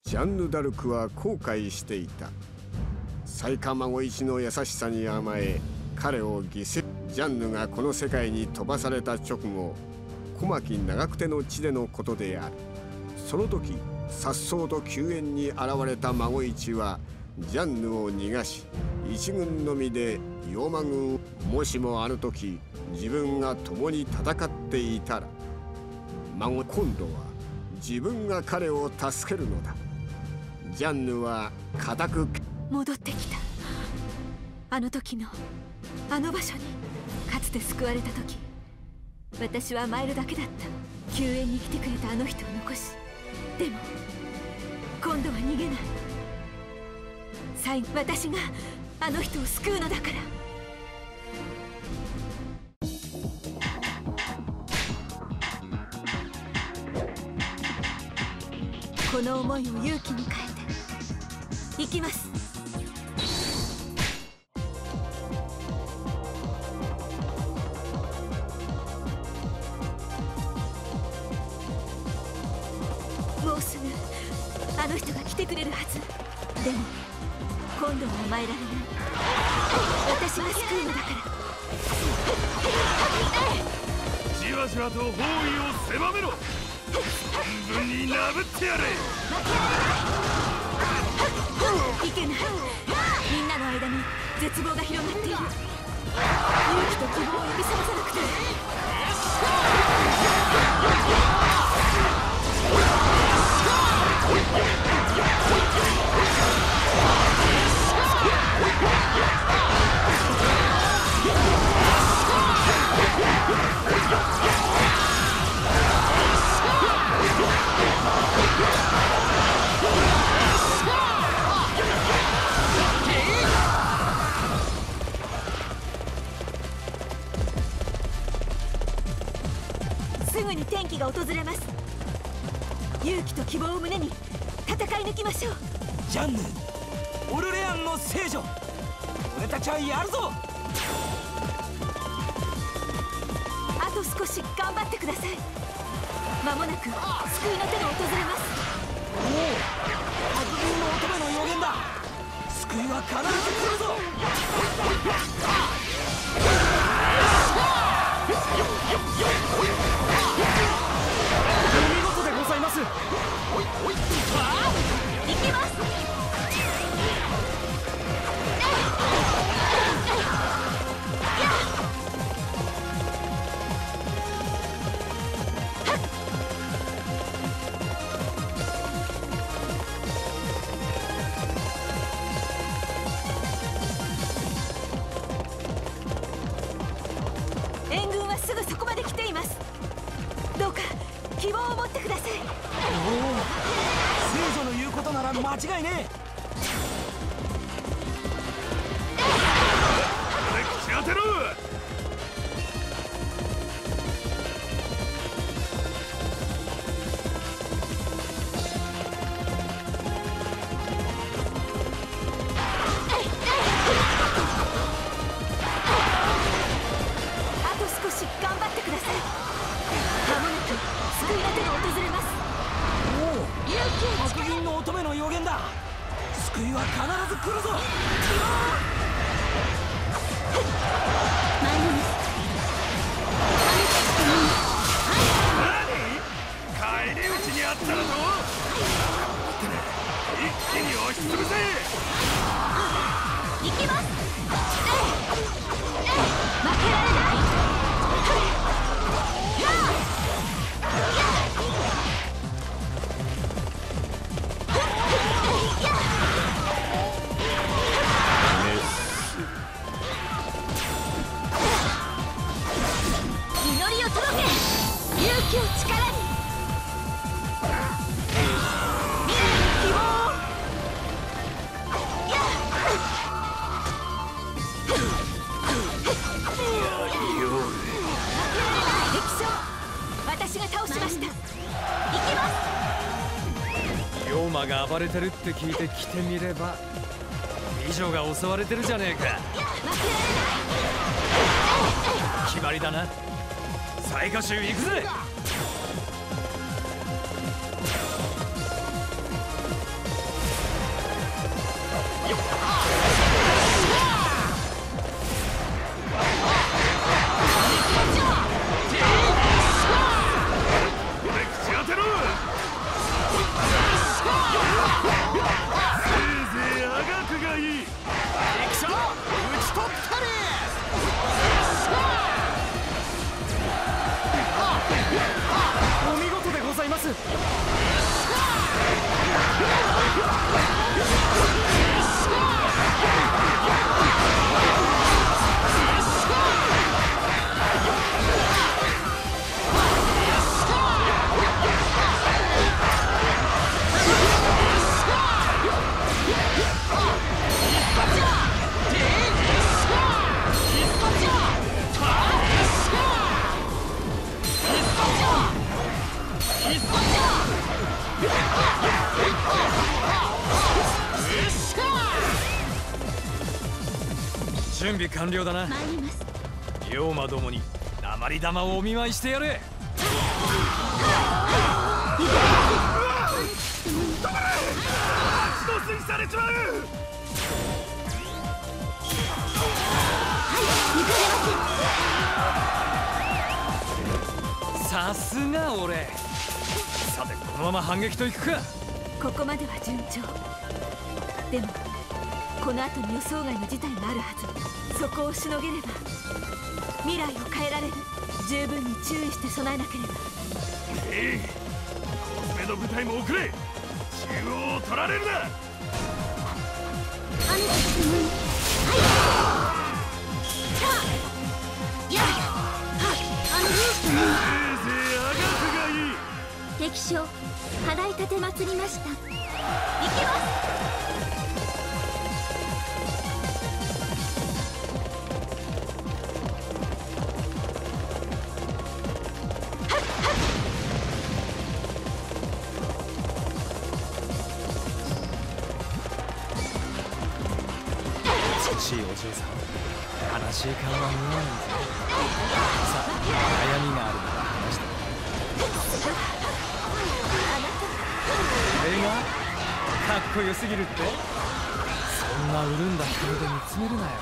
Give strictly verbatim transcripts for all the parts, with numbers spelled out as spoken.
ジャンヌ・ダルクは後悔していた。サイカ孫一の優しさに甘え彼を犠牲。ジャンヌがこの世界に飛ばされた直後、小牧長久手の地でのことである。その時颯爽と救援に現れた孫一はジャンヌを逃がし、一軍のみで妖魔軍を。もしもあの時自分が共に戦っていたら、孫今度は自分が彼を助けるのだ。ジャンヌは固く戻ってきた。あの時のあの場所にかつて救われた時、私は甘えるだけだった。救援に来てくれたあの人を残し、でも今度は逃げない。最後私があの人を救うのだから。この思いを勇気に変えて行きます。もうすぐあの人が来てくれるはず。でも今度は甘えられない。私が救うのだから。 じわじわと包囲を狭めろ。半分になぶってやれ。 いけない。みんなの間に絶望が広がっている。勇気と希望を呼び覚まさなくて。すぐに転機が訪れます。勇気と希望を胸に戦い抜きましょう。 ジャンヌ、オルレアンの聖女、俺たちはやるぞ。 あと少し頑張ってください。間もなく救いの手が訪れます。 おお、白銀の乙女の予言だ。救いは必ず来るぞ。お見事でございます。 行きます。援軍はすぐそこまで来ています。どうか希望を持ってください。 おお、聖女の言うことなら間違いねえ。 口当てろ。 あと少し頑張ってください。間もなく救いの手が訪れます。 おお、白銀の乙女の予言だ。救いは必ず来るぞ。 何？返り討ちにあったらぞ。一気に押しつぶせ。 行きます。負けられない。祈りを届け。勇気を力に。未来に希望を。敵将、私が倒しました。行きます。 妖魔が暴れてるって聞いて来てみれば、美女が襲われてるじゃねえか。 負けられない。 決まりだな。サイカ州行くぜ。 準備完了だな。 参ります。 龍馬どもに鉛玉をお見舞いしてやれ。 一吸いされちまう。 さすが俺。さてこのまま反撃といくか。 ここまでは順調。でもこの後に予想外の事態があるはず。そこをしのげれば未来を変えられる。十分に注意して備えなければ。 ええ、コスメの部隊も遅れ、中央を取られるな。 雨とともに、はい、やあのルースとね。 せいぜいあがくがいい。 敵将払い立てまつりました。行きます。 美しいお嬢さん、悲しい顔は見えないぞ。さあ、悩みがあるなら話して。映画かっこよすぎるって。そんな潤んだ瞳で見つめるなよ。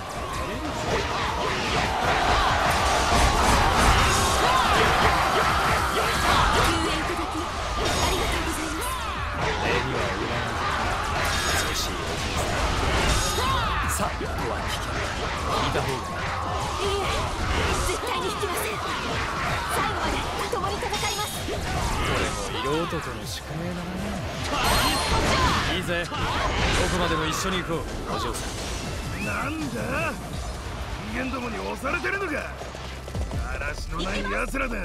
救援いただきありがとうございます。 礼には及ばないぞ、美しいお嬢さん。さあ、ここは危険だ。聞いた方がいい。 いいえ、絶対に引きません。最後まで共に戦います。 これも色男の宿命だな。いいぜ、どこまでも一緒に行こう、お嬢さん。 なんだ、人間どもに押されてるのか。嵐のない奴らだ。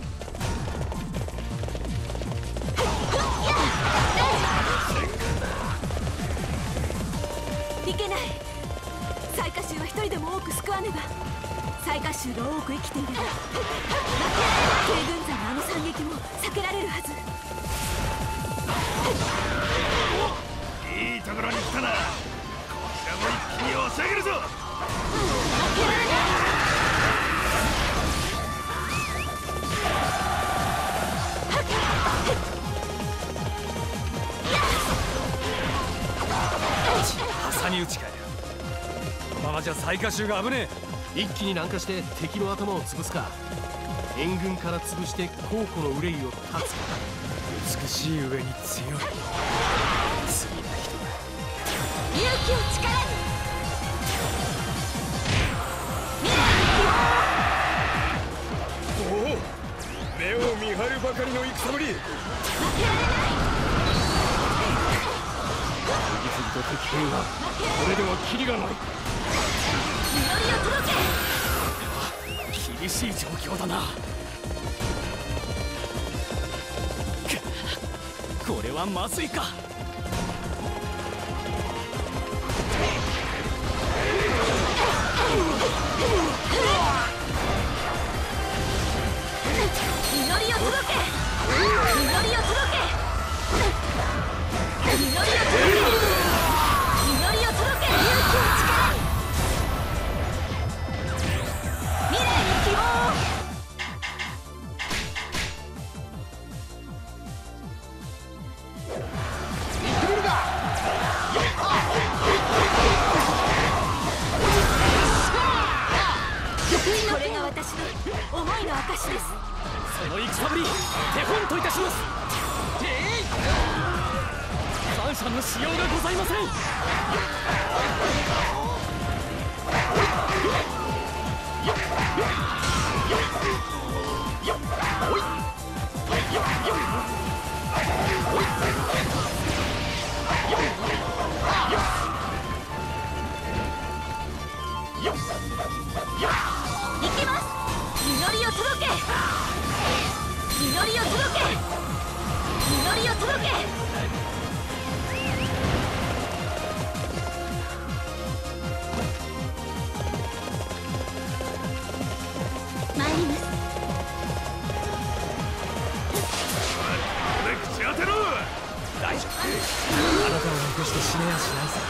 いけない。サイカ衆は一人でも多く救わねば。サイカ衆が多く生きていれば帝軍山のあの惨劇も避けられるはず。 いいところに来たな。こちらも一気に押し上げるぞ。 負けられない。 挟み撃ちかよ。このままじゃ最下衆が危ねえ。 一気に南下して敵の頭を潰すか、援軍から潰して皇庫の憂いを断つか。 美しい上に強い次の人だ。 勇気を力に。 おお、目を見張るばかりの戦ぶり。 負けられない。 次々と敵兵が、これではキリがない。 祈りを届け。 厳しい状況だな。これはまずいか。 祈りを届け。祈りを届け。祈りを届け。祈りを届け。勇気を力に。未来に希望を。行ってみるか。 思いの証です。 その戦ぶり手本といたします。感謝のしようがございません。 行きます。祈りを届け、祈りを届け、祈りを届け。参ります。 これ口当てろ。 大丈夫。あなたを残して死ねやしないさ。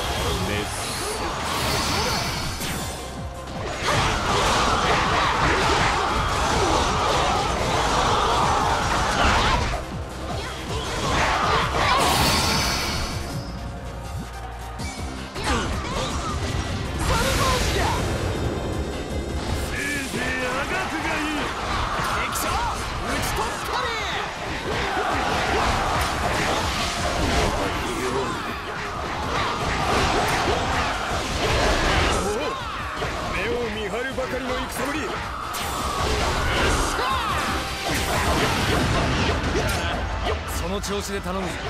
その調子で頼むぞ。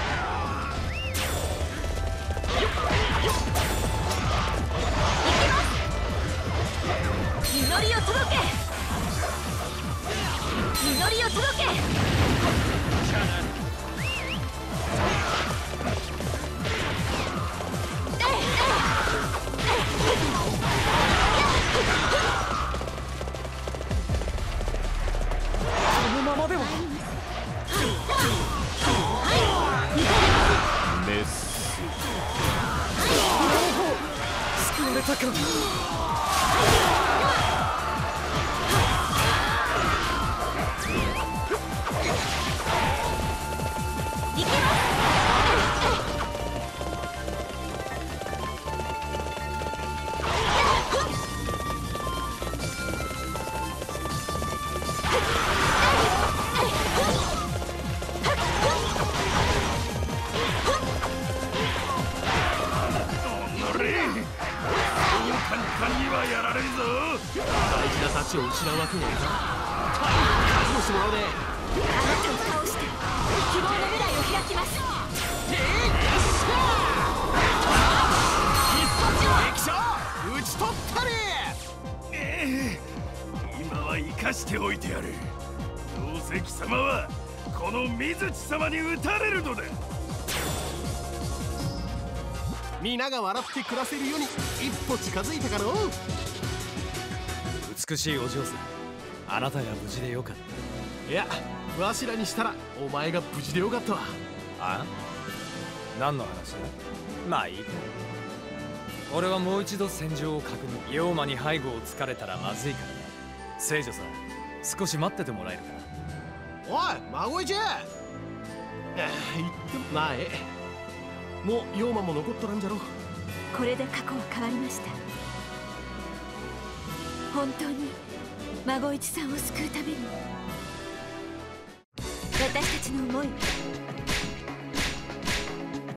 祈りを届け、祈りを届け。 このままではメス救われたか。 行きます。 大事な幸を失うわけにはいかない。覚悟してもらうね。 あなたを倒して希望の未来を開きます。 撃ち取ったれ。 ええ、今は生かしておいてやる。どうせ貴様はこの水地様に撃たれるのだ。 皆が笑って暮らせるように一歩近づいたかのう。 美しいお嬢さん、あなたが無事でよかった。 いや、わしらにしたらお前が無事でよかったわ。 あ？何の話だ？まあいいか。俺はもう一度戦場を確認。妖魔に背後を突かれたらまずいからな。聖女さん、少し待っててもらえるかな。 おい、孫一。えー、言ってもなえ。もう妖魔も残っとらんじゃろ。 これで過去は変わりました。本当に孫一さんを救うために私たちの思い